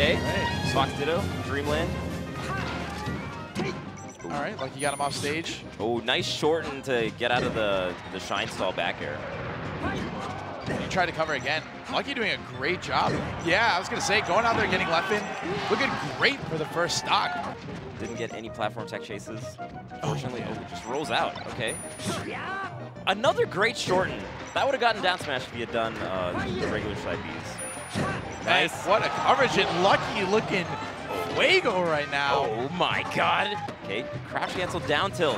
Okay. Right. Fox Ditto, Dreamland. All right, Lucky got him off stage. Oh, nice shorten to get out of the shine stall back air. He tried to cover again. Lucky doing a great job. Yeah, I was gonna say, going out there getting Leffen, looking great for the first stock. Didn't get any platform tech chases. Unfortunately, oh, it just rolls out. Okay. Another great shorten. That would have gotten down smash if he had done the regular side Bs. Nice. And what a coverage, and Lucky looking fuego right now. Oh my god. Okay, crouch cancel down tilt.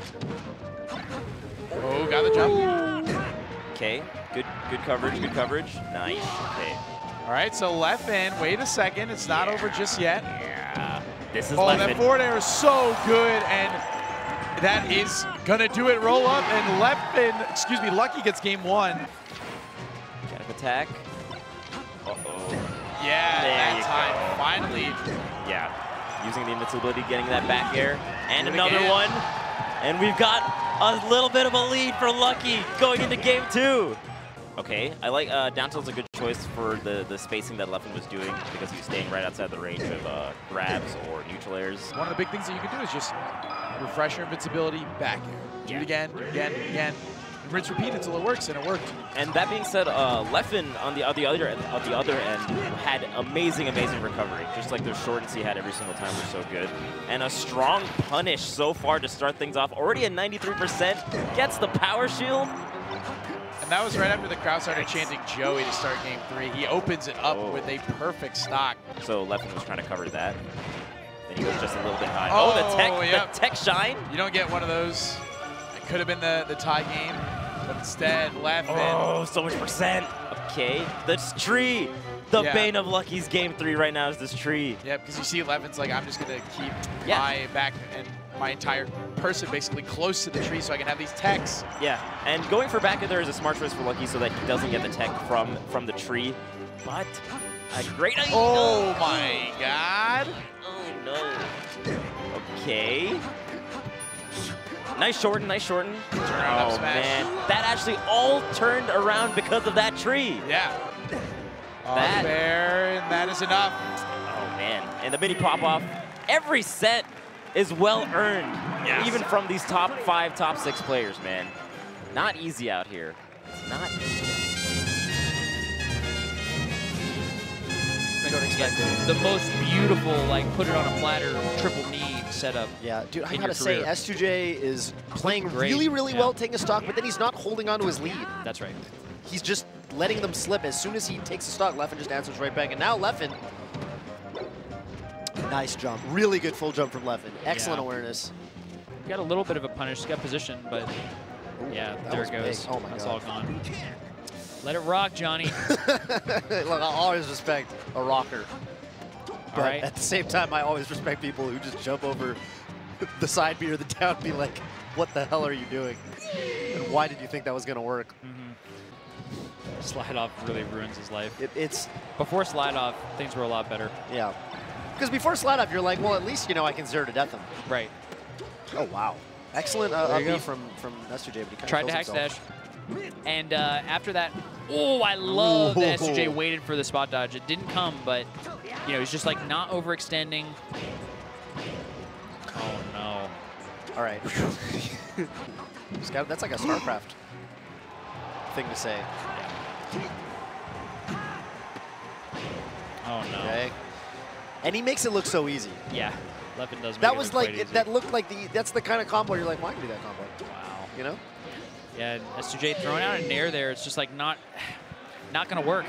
Oh, got the jump. Okay, good coverage, good coverage. Nice, okay. All right, so Leffen, wait a second, it's not over just yet. Yeah, this is Leffen. That forward air is so good, and that is gonna do it, roll up, and Leffen, excuse me, Lucky gets game one. Kind of attack. Uh-oh. Yeah, that time, finally. Yeah, using the invincibility, getting that back air, and another one. And we've got a little bit of a lead for Lucky going into game two. Okay, I like down tilt's a good choice for the spacing that Leffen was doing because he was staying right outside the range of grabs or neutral airs. One of the big things that you can do is just refresh your invincibility, back air. Do it again, do it again, do it again. Rinse, repeat until it works, and it worked. And that being said, Leffen on the other end had amazing recovery. Just like those shortens he had every single time were so good. And a strong punish so far to start things off. Already at 93%, gets the power shield. And that was right after the crowd started chanting Joey to start game three. He opens it up with a perfect stock. So Leffen was trying to cover that. Then he was just a little bit high. Oh, the tech shine. You don't get one of those. It could have been the tie game. But instead, Leffen. Oh, so much percent. Okay, this tree. The bane of Lucky's game three right now is this tree. Yeah, because you see Leffen's like, I'm just going to keep my back and my entire person basically close to the tree so I can have these techs. Yeah, and going for back there is a smart choice for Lucky so that he doesn't get the tech from the tree. But a great idea. Oh my god. Oh no. Okay. Nice shorten, nice shorten. Oh man, that actually all turned around because of that tree. Yeah. There, and that is enough. Oh man, and the mini pop-off. Every set is well earned, even from these top 5, top 6 players, man. Not easy out here. It's not easy. I don't expect the most beautiful, like, put it on a platter, triple knee setup. Yeah, dude, I gotta say, S2J is playing really well, taking a stock, but then he's not holding on to his lead. That's right. He's just letting them slip. As soon as he takes a stock, Leffen just answers right back. And now Leffen, nice jump. Really good full jump from Leffen. Excellent awareness. Got a little bit of a punish, got position, but yeah, there it goes. Oh my That's God. all gone. Let it rock, Johnny. Look, I always respect a rocker. But at the same time, I always respect people who just jump over the side B or the down B like, what the hell are you doing? And why did you think that was going to work? Slide off really ruins his life. It's before slide off, things were a lot better. Yeah. Because before slide off, you're like, well, at least, you know, I can zero to death him. Right. Oh, wow. Excellent up B from S2J, but he kind of tried to hack dash. And after that, oh, I love that S2J waited for the spot dodge. It didn't come, but, you know, he's just like not overextending. Oh, no. All right. That's like a StarCraft thing to say. Oh, no. Okay. And he makes it look so easy. Yeah. Leffen does make that it was look like, quite easy. that looked like that's the kind of combo you're like, why do that combo? Wow. You know? Yeah, S2J throwing out a nair there, it's just like not gonna work.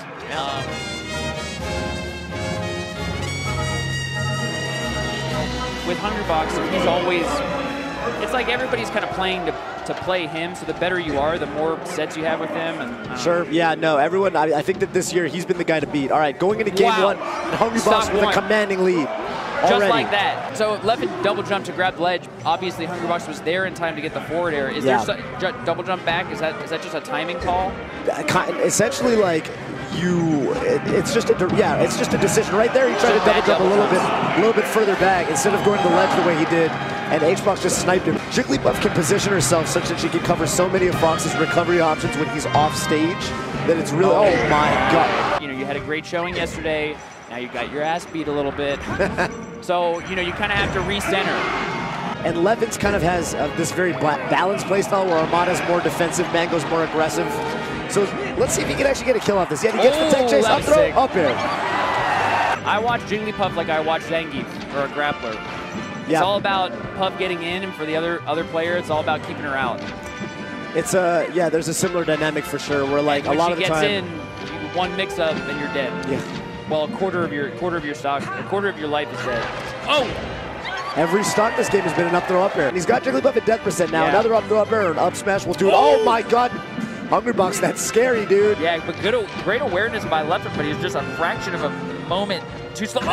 With Hungrybox, he's always, it's like everybody's kind of playing to play him, so the better you are, the more sets you have with him. And sure, yeah, no, everyone, I think that this year he's been the guy to beat. All right, going into game one, and Hungrybox with a commanding lead. Just like that. So Leffen double jump to grab the ledge. Obviously, Hungrybox was there in time to get the forward air. Is there double jump back? Is that just a timing call? Essentially, like it's just a decision right there. He tried to double jump a little bit further back instead of going to the ledge the way he did, and H-Box just sniped him. Jigglypuff can position herself such that she can cover so many of Fox's recovery options when he's off stage that it's really oh my god. You know, you had a great showing yesterday. Now you got your ass beat a little bit. So, you know, you kind of have to recenter. And Leffen's kind of has this very balanced playstyle where Armada's more defensive, Mango's more aggressive. So let's see if he can actually get a kill off this. Yeah, he gets the tech chase, up throw, sick. up air. I watch Jigglypuff like I watch Zangief or a grappler. It's all about Puff getting in, and for the other player, it's all about keeping her out. It's yeah, there's a similar dynamic for sure. Where like a lot of the time, when she gets in, one mix-up and you're dead. Yeah. Well, a quarter of your stock, a quarter of your life is dead. Oh! Every stock this game has been an up throw up air. And he's got Jigglypuff at death percent now. Another up throw up air, an up smash will do it. Oh my god! Hungrybox, that's scary, dude. Yeah, but great awareness by Leffen, but he's just a fraction of a moment too slow.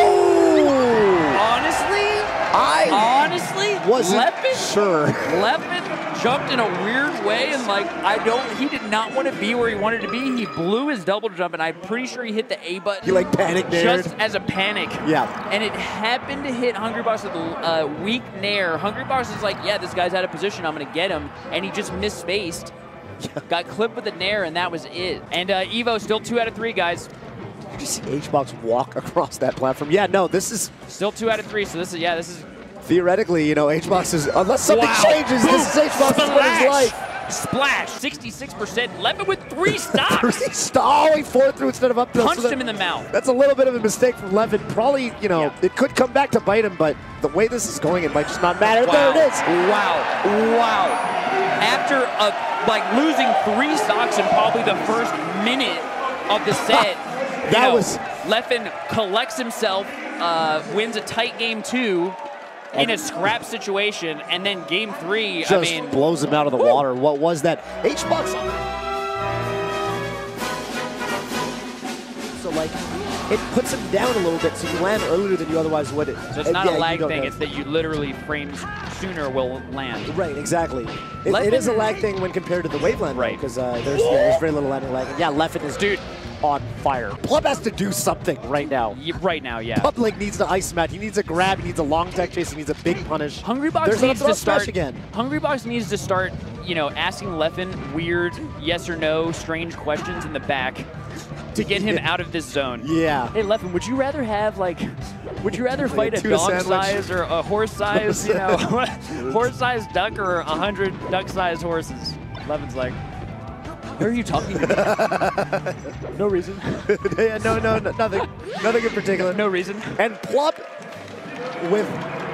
Honestly, wasn't Leffen, sure. Leffen jumped in a weird way, and like he did not want to be where he wanted to be. He blew his double jump, and I'm pretty sure he hit the A button. He like panicked there. Just as a panic. Yeah. And it happened to hit Hungrybox with a weak nair. Hungrybox is like, yeah, this guy's out of position. I'm gonna get him, and he just misspaced. Got clipped with a nair, and that was it. And Evo still 2 out of 3, guys. Did you see H-Box walk across that platform? Yeah, no, this is still 2 out of 3. So this is theoretically, you know, H-Box is, unless something changes, this is H-Box's winning life. Splash, 66%. Leffen with 3 stocks. 3 stocks. Oh, he 4 through instead of up throw. Punched him in the mouth. That's a little bit of a mistake from Leffen. Probably, you know, it could come back to bite him, but the way this is going, it might just not matter. Wow. There it is. Wow. After like losing 3 stocks in probably the first minute of the set, Leffen collects himself, wins a tight game 2 in a scrap situation, and then game 3, just blows him out of the water. What was that? H-Box. So like, it puts him down a little bit, so you land earlier than you otherwise would. So it's not a lag thing, it's that you literally frames sooner will land. Right, exactly. It is a lag thing when compared to the Waveland, right? Because there's very little landing lag. And yeah, Leffen is on fire. Plub has to do something right now. Right now, yeah. Plub like needs the ice match. He needs a grab. He needs a long tech chase. He needs a big punish. Hungrybox needs to start again. Hungrybox needs to start, you know, asking Leffen weird yes or no, strange questions in the back to get him out of this zone. Yeah. Hey, Leffen, would you rather have would you rather fight a dog size or a horse size, you know, horse size duck or 100 duck sized horses? Leffen's like, who are you talking to? No reason. Yeah, no, nothing. Nothing in particular. No reason. And Plub with...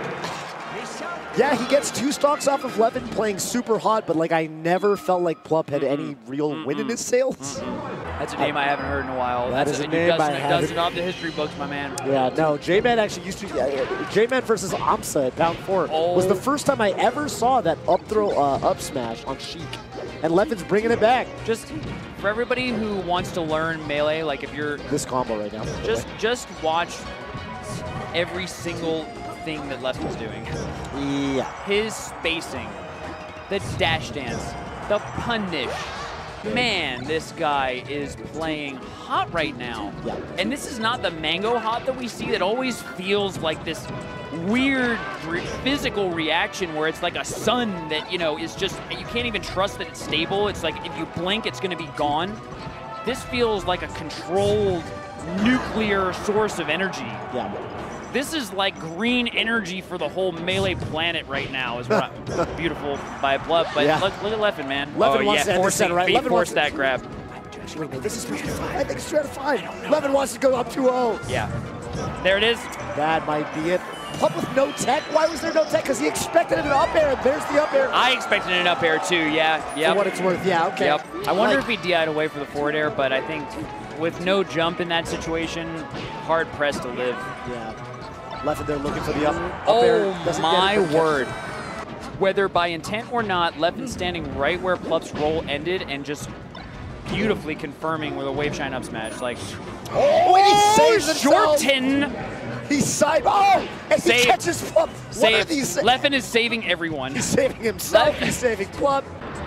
Yeah, he gets 2 stocks off of Leffen playing super hot, but like I never felt like Plub had any real win in his sails. That's a name I haven't heard in a while. That is a name I haven't. Does it off the history books, my man. Yeah, no, J-Man actually used to... J-Man versus Amsa at Pound 4 was the first time I ever saw that up throw, up smash on Sheik. And Leffen's bringing it back. Just for everybody who wants to learn Melee, like if you're... This combo right now. Just watch every single thing that Leffen's doing. Yeah. His spacing, the dash dance, the punish. Man, this guy is playing hot right now. Yeah. And this is not the Mango hot that we see that always feels like this weird physical reaction where it's like a sun that, you know, is just, you can't even trust that it's stable. It's like if you blink, it's going to be gone. This feels like a controlled nuclear source of energy. Yeah. This is like green energy for the whole Melee planet right now. Is what beautiful by Blood, but look at Leffen, man. Leffen wants to force that, right? Leffen wants that grab. Actually, wait, no, this is 3 out of 5. I think it's 3 out of 5. Leffen wants to go up 2-0. Yeah. There it is. That might be it. Plub with no tech. Why was there no tech? Because he expected an up air, and there's the up air. I expected an up air too. Yeah. For what it's worth. Yeah. Okay. Yep. I wonder if he DI'd away for the forward air, but I think with no jump in that situation, hard pressed to live. Yeah. Leffen there looking for the up air. Oh my word. Whether by intent or not, Leffen standing right where Plub's roll ended and just beautifully confirming with a wave shine up smash. Like, and he saves himself. Shorten. He's side. Oh, and he catches Plub. What are these? Leffen is saving everyone. He's saving himself. He's saving Plub.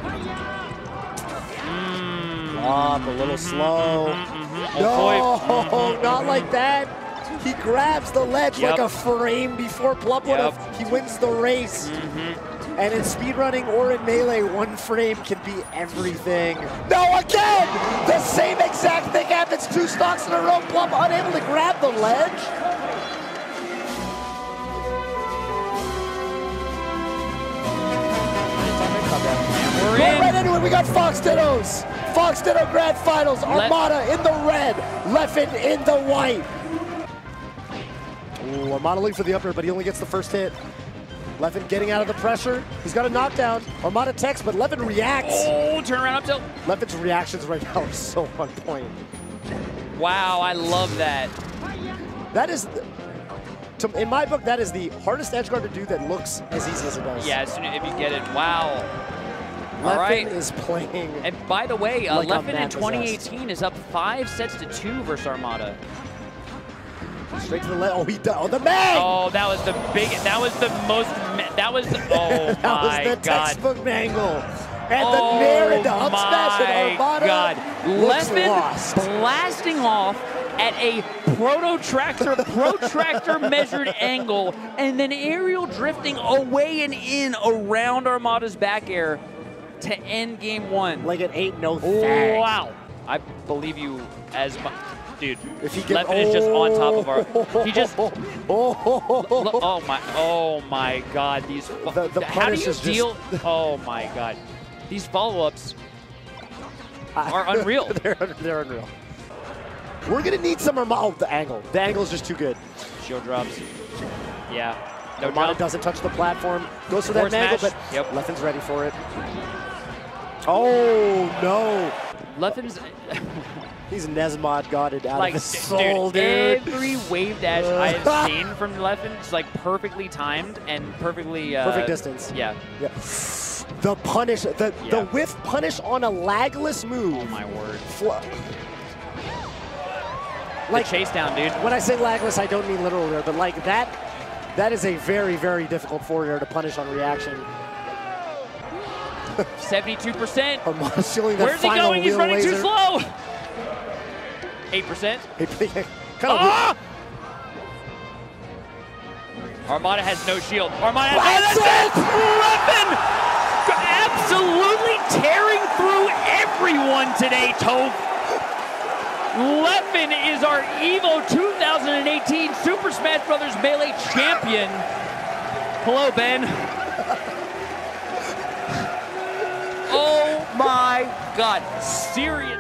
Plub a little slow. No, not like that. He grabs the ledge like a frame before Plub would have. He wins the race. And in speedrunning or in Melee, one frame can be everything. No, again! The same exact thing happens 2 stocks in a row. Plum unable to grab the ledge. We're Going in. right into it, we got Fox Dittos. Fox Ditto Grand Finals, Armada in the red, Leffen in the white. Ooh, Armada looking for the upper, but he only gets the first hit. Leffen getting out of the pressure. He's got a knockdown. Armada techs, but Leffen reacts. Oh, turn around up tilt. Leffen's reactions right now are so on point. Wow, I love that. That is, in my book, that is the hardest edge guard to do that looks as easy as it does. Yeah, as soon as if you get it. Wow. Leffen All right. is playing. And by the way, like Leffen in 2018 is up 5 sets to 2 versus Armada. Straight to the left. Oh, he does. Oh, the mag! Oh, that was the big. That was the most. That was. Oh that my was the God. textbook mangle. And the nair into up smash and Armada God. looks Leffen lost. blasting off at a protractor measured angle, and then aerial drifting away and in around Armada's back air to end game 1. Like it ain't no thing. Wow. I believe you as much. Dude, If he gets, Leffen is just on top of our. He just. Oh my God! These. The how do punish you is deal? Oh my God! These follow-ups are unreal. they're unreal. We're gonna need some Armada. Oh, the angle. The angle is just too good. Shield drops. Yeah. No Armada jump. doesn't touch the platform. Goes for that Force mangle, smash. but Yep. Leffen's ready for it. Oh no! Leffen's. He's Nesmod godded out Like, of his soul, dude. every wave dash I have seen from Leffen is like perfectly timed and perfectly. Perfect distance. Yeah. Yeah. The punish, the whiff punish on a lagless move. Oh my word. Like the chase down, dude. When I say lagless, I don't mean literal there, but like that is a very, very difficult forward air to punish on reaction. 72%. Armada shielding that Where's he final going? He's wheel running laser. too slow. 8%. Kind Armada has no shield. Armada has That's it! Leffen absolutely tearing through everyone today, Toph. Leffen is our EVO 2018 Super Smash Bros. Melee champion. Hello, Ben. Oh my God, serious.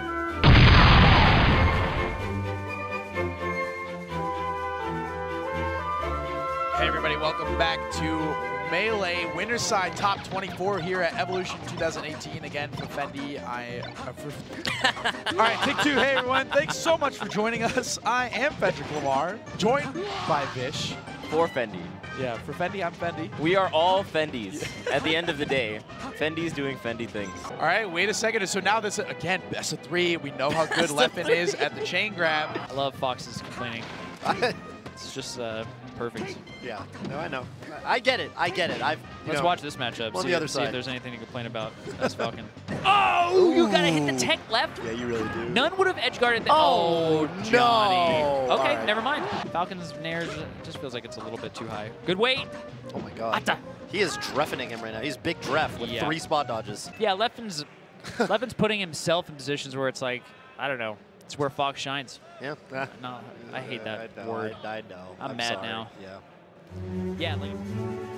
Hey everybody, welcome back to Melee Winner's Side Top 24 here at Evolution 2018. Again, for Fendi, all right, take 2. Hey everyone, thanks so much for joining us. I am Frederick Lamar, joined by Vish. For Fendi. Yeah, for Fendi, I'm Fendi. We are all Fendis. At the end of the day, Fendi's doing Fendi things. All right, wait a second. So now this, again, best of 3. We know how good Leffen is at the chain grab. I love Fox's complaining. It's just perfect. Yeah, no, I know. I get it. Let's watch this matchup. On See, the other see side. if there's anything to complain about as Falcon. Oh, you gotta hit the tech left. Yeah, you really do. None would have edge guarded that. Oh, Johnny. no. Okay, All right. never mind. Falcon's nairs just feels like it's a little bit too high. Good weight. Oh my God. Atta. He is dreffing him right now. He's big dreff with 3 spot dodges. Yeah, Leffen's putting himself in positions where it's like, I don't know. It's where Fox shines. Yeah. No, I hate that I know, word. I know. I'm mad sorry. now. Yeah. Yeah, like.